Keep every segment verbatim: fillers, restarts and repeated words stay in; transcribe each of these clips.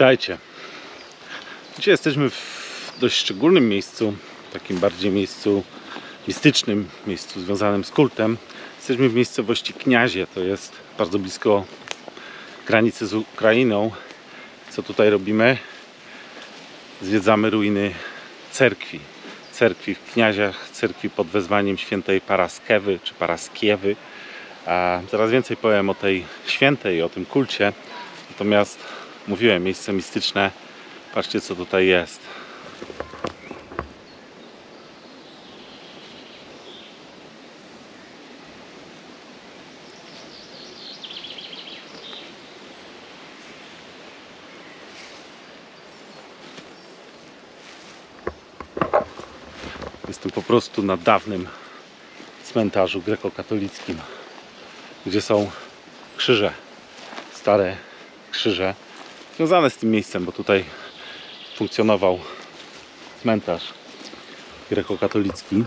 Witajcie. Dzisiaj jesteśmy w dość szczególnym miejscu, takim bardziej miejscu mistycznym, miejscu związanym z kultem. Jesteśmy w miejscowości Kniazie, to jest bardzo blisko granicy z Ukrainą. Co tutaj robimy? Zwiedzamy ruiny cerkwi. Cerkwi w Kniaziach, cerkwi pod wezwaniem świętej Paraskewy czy Paraskiewy. A zaraz więcej powiem o tej świętej, o tym kulcie. Natomiast mówiłem, miejsce mistyczne. Patrzcie, co tutaj jest. Jestem po prostu na dawnym cmentarzu grekokatolickim, gdzie są krzyże, stare krzyże związane z tym miejscem, bo tutaj funkcjonował cmentarz grekokatolicki.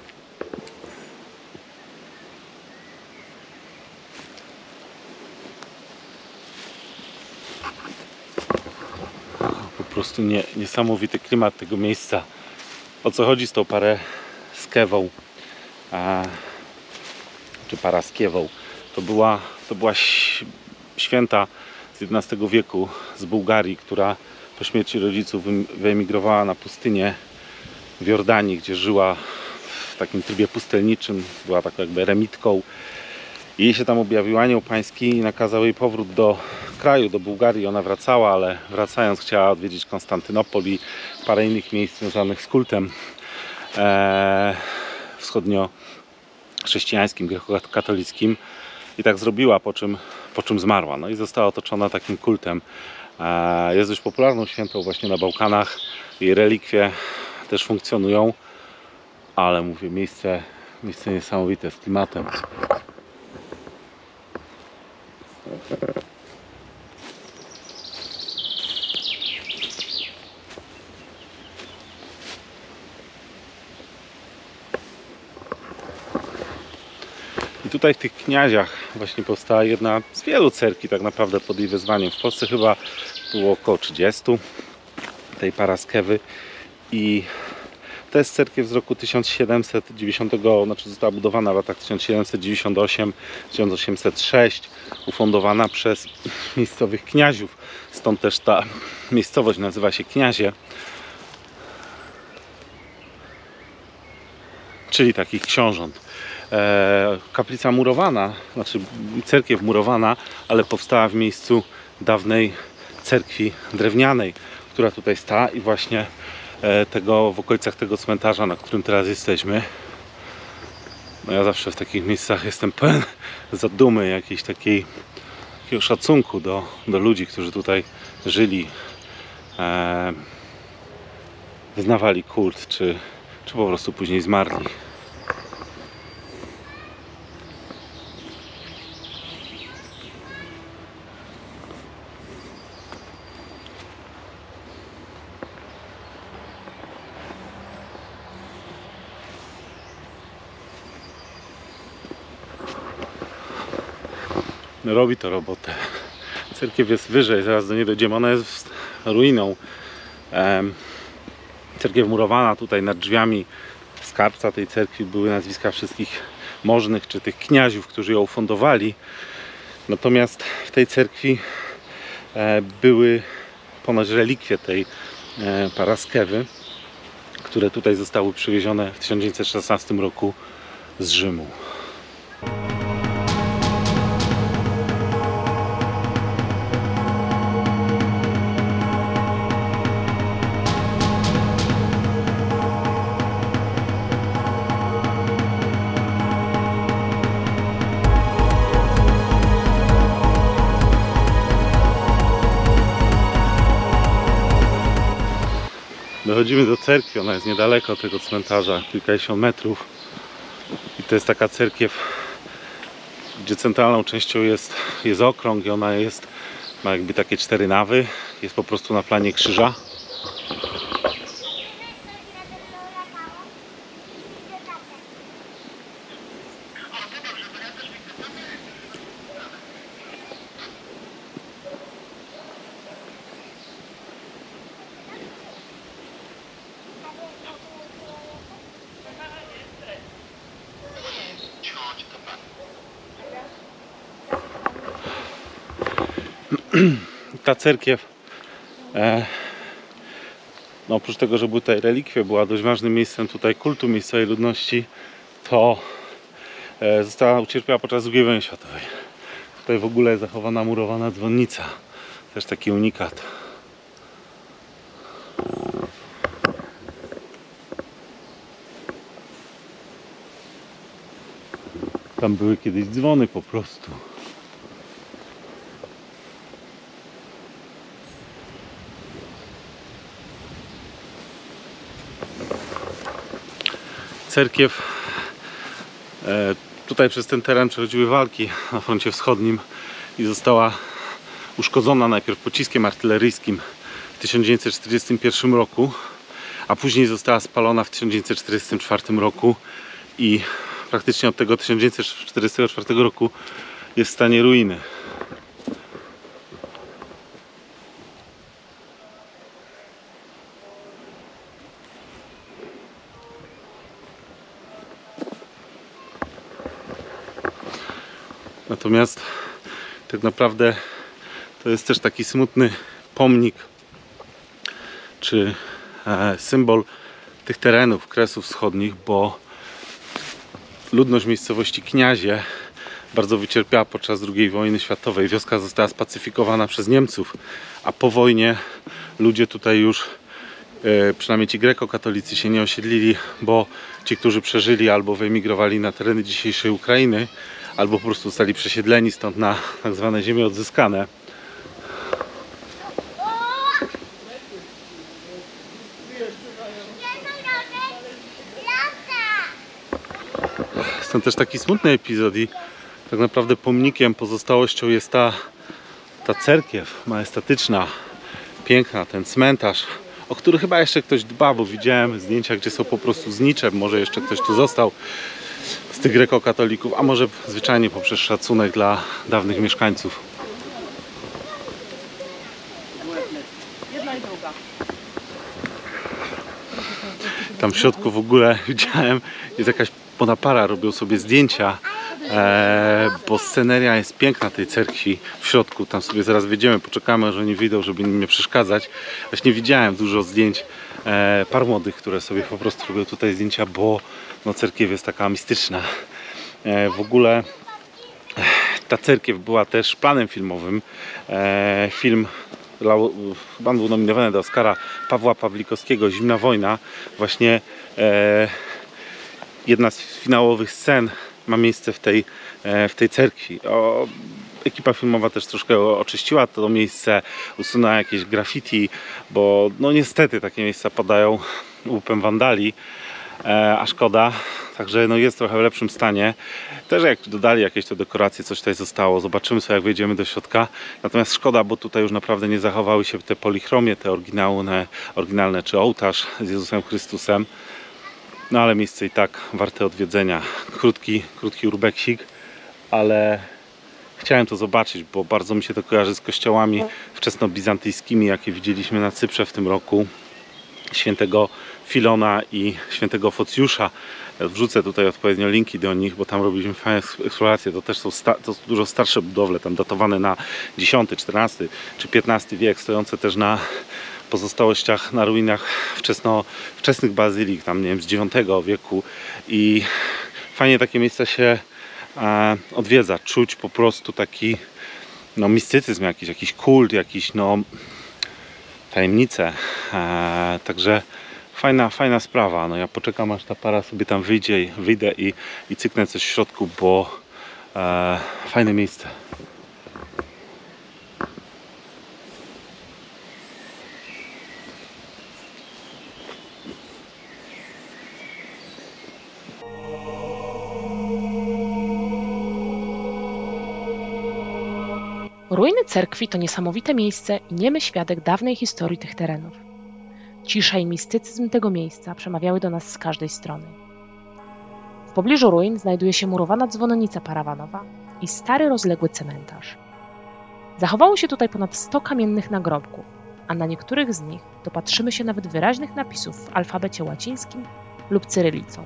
Po prostu nie, niesamowity klimat tego miejsca. O co chodzi z tą Paraskewą, a, czy Paraskiewą? To była, to była święta z jedenastego wieku z Bułgarii, która po śmierci rodziców wyemigrowała na pustynię w Jordanii, gdzie żyła w takim trybie pustelniczym, była taką jakby eremitką. I jej się tam objawił anioł pański i nakazał jej powrót do kraju, do Bułgarii. Ona wracała, ale wracając chciała odwiedzić Konstantynopol i parę innych miejsc związanych z kultem e, wschodnio-chrześcijańskim, grekokatolickim. I tak zrobiła, po czym, po czym zmarła. No i została otoczona takim kultem. E, jest dość popularną świętą właśnie na Bałkanach. Jej relikwie też funkcjonują. Ale mówię, miejsce, miejsce niesamowite z klimatem. I tutaj w tych Kniaziach właśnie powstała jedna z wielu cerkwi tak naprawdę pod jej wezwaniem. W Polsce chyba było około trzydziestu tej Paraskewy i to jest cerkiew z roku tysiąc siedemset dziewięćdziesiątego, znaczy została budowana w latach tysiąc siedemset dziewięćdziesiąt osiem do tysiąc osiemset sześć, ufundowana przez miejscowych kniaziów. Stąd też ta miejscowość nazywa się Kniazie, czyli takich książąt. E, kaplica murowana, znaczy cerkiew murowana, ale powstała w miejscu dawnej cerkwi drewnianej, która tutaj stała i właśnie tego, w okolicach tego cmentarza, na którym teraz jesteśmy. No ja zawsze w takich miejscach jestem pełen zadumy, jakiejś takiej, takiego szacunku do, do ludzi, którzy tutaj żyli, e, wyznawali kult, czy, czy po prostu później zmarli. Robi to robotę. Cerkiew jest wyżej, zaraz do niej dojdziemy. Ona jest ruiną. Cerkiew murowana, tutaj nad drzwiami skarbca tej cerkwi były nazwiska wszystkich możnych, czy tych kniaziów, którzy ją ufundowali. Natomiast w tej cerkwi były ponoć relikwie tej Paraskewy, które tutaj zostały przywiezione w tysiąc dziewięćset szesnastym roku z Rzymu. Dochodzimy do cerkwi, ona jest niedaleko tego cmentarza, kilkadziesiąt metrów. I to jest taka cerkiew, gdzie centralną częścią jest, jest okrąg i ona jest, ma jakby takie cztery nawy. Jest po prostu na planie krzyża. ta cerkiew, e, no oprócz tego, że były tutaj relikwie, była dość ważnym miejscem tutaj kultu miejscowej ludności, to e, została ucierpiała podczas drugiej wojny światowej. Tutaj w ogóle jest zachowana murowana dzwonnica, też taki unikat. Tam były kiedyś dzwony po prostu. Cerkiew. E, tutaj przez ten teren przechodziły walki na froncie wschodnim i została uszkodzona najpierw pociskiem artyleryjskim w tysiąc dziewięćset czterdziestym pierwszym roku, a później została spalona w tysiąc dziewięćset czterdziestym czwartym roku i praktycznie od tego tysiąc dziewięćset czterdziestego czwartego roku jest w stanie ruiny. Natomiast tak naprawdę to jest też taki smutny pomnik czy e, symbol tych terenów Kresów Wschodnich, bo ludność miejscowości Kniazie bardzo wycierpiała podczas drugiej wojny światowej. Wioska została spacyfikowana przez Niemców, a po wojnie ludzie tutaj już, e, przynajmniej ci grekokatolicy, się nie osiedlili, bo ci, którzy przeżyli, albo wyemigrowali na tereny dzisiejszej Ukrainy, albo po prostu zostali przesiedleni stąd na tak zwane ziemie odzyskane. Stąd też taki smutny epizod i tak naprawdę pomnikiem, pozostałością jest ta, ta cerkiew majestatyczna, piękna, ten cmentarz, o który chyba jeszcze ktoś dba, bo widziałem zdjęcia, gdzie są po prostu znicze, może jeszcze ktoś tu został z tych grekokatolików, a może zwyczajnie poprzez szacunek dla dawnych mieszkańców. Jedna i druga. Tam w środku w ogóle widziałem, jest jakaś ponapara, robią sobie zdjęcia, e, bo sceneria jest piękna tej cerkwi w środku. Tam sobie zaraz wyjdziemy, poczekamy, że oni wyjdą, żeby im nie przeszkadzać. Właśnie widziałem dużo zdjęć e, par młodych, które sobie po prostu robią tutaj zdjęcia, bo no, cerkiew jest taka mistyczna. E, w ogóle ta cerkiew była też planem filmowym. E, film chyba był nominowany do Oscara Pawła Pawlikowskiego, Zimna wojna. Właśnie e, jedna z finałowych scen ma miejsce w tej, e, w tej cerkwi. O, ekipa filmowa też troszkę oczyściła to miejsce, usunęła jakieś graffiti, bo no niestety takie miejsca padają łupem wandali, e, a szkoda. Także no jest trochę w lepszym stanie. Też jak dodali jakieś te dekoracje, coś tutaj zostało. Zobaczymy sobie, jak wejdziemy do środka. Natomiast szkoda, bo tutaj już naprawdę nie zachowały się te polichromie, te oryginalne, oryginalne czy ołtarz z Jezusem Chrystusem. No ale miejsce i tak warte odwiedzenia. Krótki, krótki urbeksik, ale chciałem to zobaczyć, bo bardzo mi się to kojarzy z kościołami wczesnobizantyjskimi, jakie widzieliśmy na Cyprze w tym roku. Świętego Filona i świętego Focjusza. Ja wrzucę tutaj odpowiednio linki do nich, bo tam robiliśmy fajne eksploracje. To też są, sta to są dużo starsze budowle, tam datowane na dziesiąty, czternasty czy piętnasty wiek, stojące też na pozostałościach, na ruinach wczesno, wczesnych bazylik, tam nie wiem, z dziewiątego wieku. I fajnie takie miejsca się e, odwiedza, czuć po prostu taki no, mistycyzm jakiś, jakiś kult, jakiś no tajemnice. E, także fajna, fajna sprawa. No ja poczekam, aż ta para sobie tam wyjdzie i wyjdę i, i cyknę coś w środku, bo e, fajne miejsce. Ruiny cerkwi to niesamowite miejsce i niemy świadek dawnej historii tych terenów. Cisza i mistycyzm tego miejsca przemawiały do nas z każdej strony. W pobliżu ruin znajduje się murowana dzwonnica parawanowa i stary, rozległy cmentarz. Zachowało się tutaj ponad sto kamiennych nagrobków, a na niektórych z nich dopatrzymy się nawet wyraźnych napisów w alfabecie łacińskim lub cyrylicą.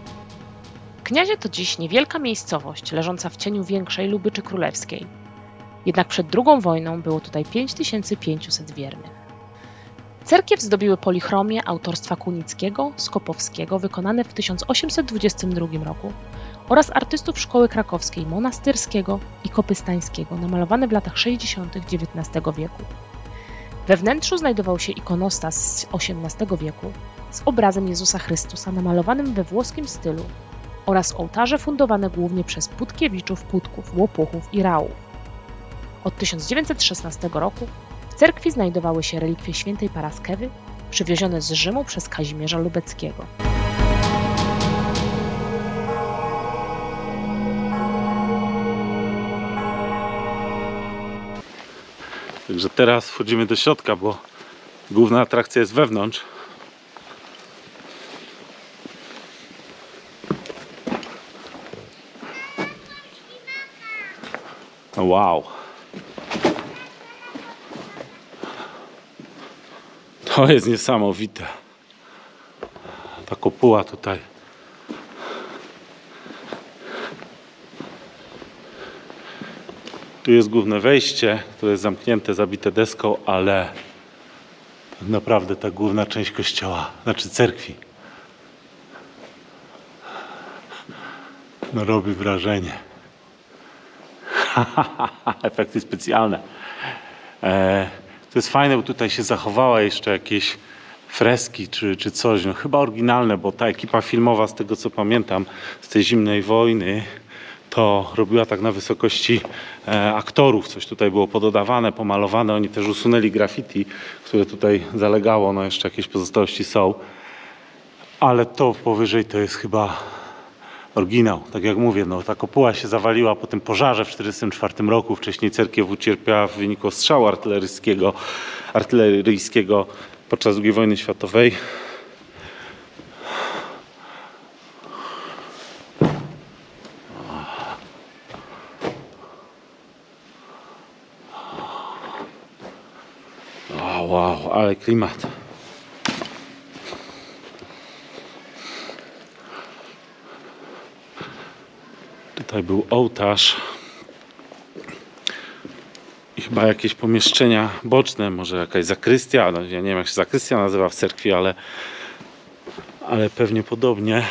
Kniazie to dziś niewielka miejscowość leżąca w cieniu większej Lubyczy Królewskiej. Jednak przed drugą wojną było tutaj pięć tysięcy pięćset wiernych. Cerkiew zdobiły polichromie autorstwa Kunickiego, Skopowskiego wykonane w tysiąc osiemset dwudziestym drugim roku oraz artystów Szkoły Krakowskiej Monastyrskiego i Kopystańskiego namalowane w latach sześćdziesiątych dziewiętnastego wieku. We wnętrzu znajdował się ikonostas z osiemnastego wieku z obrazem Jezusa Chrystusa namalowanym we włoskim stylu oraz ołtarze fundowane głównie przez Putkiewiczów, Putków, Łopuchów i Rałów. Od tysiąc dziewięćset szesnastego roku w cerkwi znajdowały się relikwie świętej Paraskewy, przywiezione z Rzymu przez Kazimierza Lubeckiego. Także teraz wchodzimy do środka, bo główna atrakcja jest wewnątrz. Wow! To jest niesamowite. Ta kopuła tutaj. Tu jest główne wejście, które jest zamknięte, zabite deską, ale tak naprawdę ta główna część kościoła, znaczy cerkwi, no robi wrażenie. Efekty specjalne. E, to jest fajne, bo tutaj się zachowała jeszcze jakieś freski czy, czy coś. No, chyba oryginalne, bo ta ekipa filmowa, z tego co pamiętam, z tej zimnej wojny, to robiła tak na wysokości e, aktorów. Coś tutaj było pododawane, pomalowane. Oni też usunęli graffiti, które tutaj zalegało. No jeszcze jakieś pozostałości są. Ale to powyżej to jest chyba oryginał. Tak jak mówię, no, ta kopuła się zawaliła po tym pożarze w tysiąc dziewięćset czterdziestym czwartym roku. Wcześniej cerkiew ucierpiała w wyniku ostrzału artyleryjskiego, artyleryjskiego podczas drugiej wojny światowej. O, wow, ale klimat. Tutaj był ołtarz i chyba jakieś pomieszczenia boczne, może jakaś zakrystia. No, ja nie wiem, jak się zakrystia nazywa w cerkwi, ale, ale pewnie podobnie.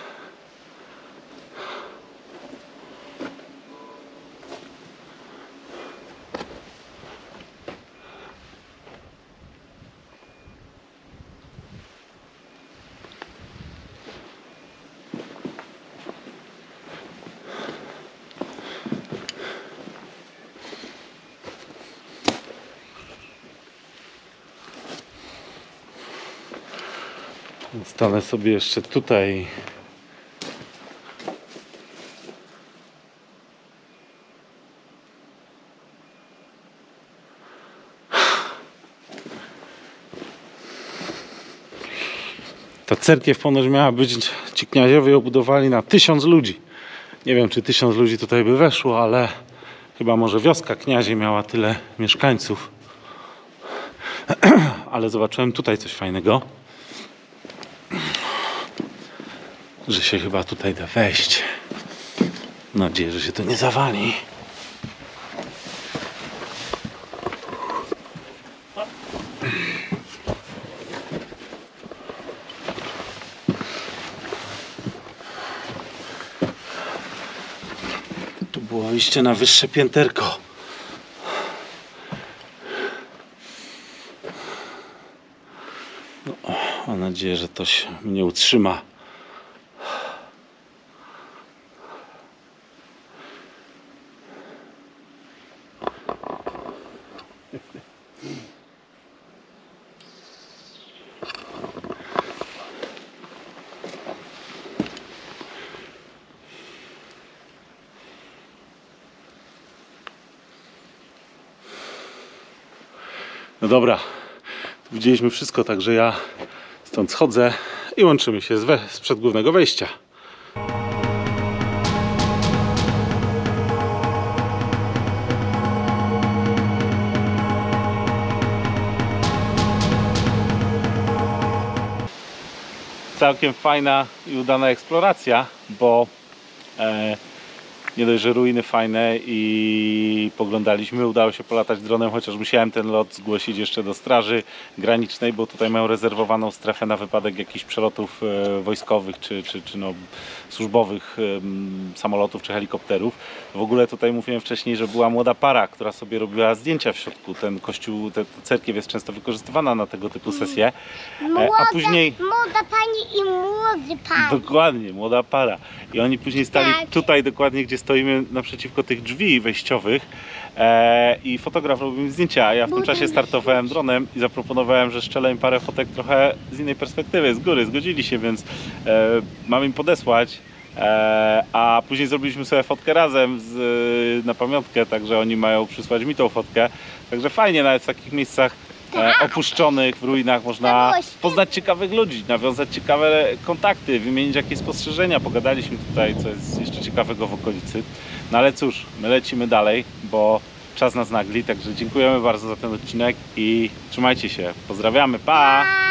Stanę sobie jeszcze tutaj. Ta cerkiew ponoć miała być, ci kniaziowie obudowali na tysiąc ludzi. Nie wiem, czy tysiąc ludzi tutaj by weszło, ale chyba może wioska kniazie miała tyle mieszkańców. Ale zobaczyłem tutaj coś fajnego, że się chyba tutaj da wejść. Mam nadzieję, że się to nie zawali. Tu było iście na wyższe pięterko. No, mam nadzieję, że to się mnie utrzyma. No dobra, widzieliśmy wszystko, także ja stąd schodzę i łączymy się z, we, z przedgłównego wejścia. Całkiem fajna i udana eksploracja, bo e, nie dość, że ruiny fajne i poglądaliśmy, udało się polatać dronem, chociaż musiałem ten lot zgłosić jeszcze do straży granicznej, bo tutaj mają rezerwowaną strefę na wypadek jakichś przelotów e, wojskowych czy, czy, czy no, służbowych e, samolotów czy helikopterów. W ogóle tutaj mówiłem wcześniej, że była młoda para, która sobie robiła zdjęcia w środku. Ten kościół, ta cerkiew jest często wykorzystywana na tego typu sesje. E, Młoda, a później... młoda pani i młody pan. Dokładnie, młoda para. I oni później stali Tak. tutaj dokładnie, gdzie stoimy naprzeciwko tych drzwi wejściowych e, i fotograf robił mi zdjęcia, a ja w tym Bo czasie ten- startowałem dronem i zaproponowałem, że strzelę im parę fotek trochę z innej perspektywy, z góry, zgodzili się, więc e, mam im podesłać. E, a później zrobiliśmy sobie fotkę razem z, na pamiątkę, także oni mają przysłać mi tą fotkę. Także fajnie, nawet w takich miejscach e, opuszczonych, w ruinach można poznać ciekawych ludzi, nawiązać ciekawe kontakty, wymienić jakieś spostrzeżenia. Pogadaliśmy tutaj, co jest jeszcze ciekawego w okolicy. No ale cóż, my lecimy dalej, bo czas nas nagli, także dziękujemy bardzo za ten odcinek i trzymajcie się. Pozdrawiamy, pa! Pa!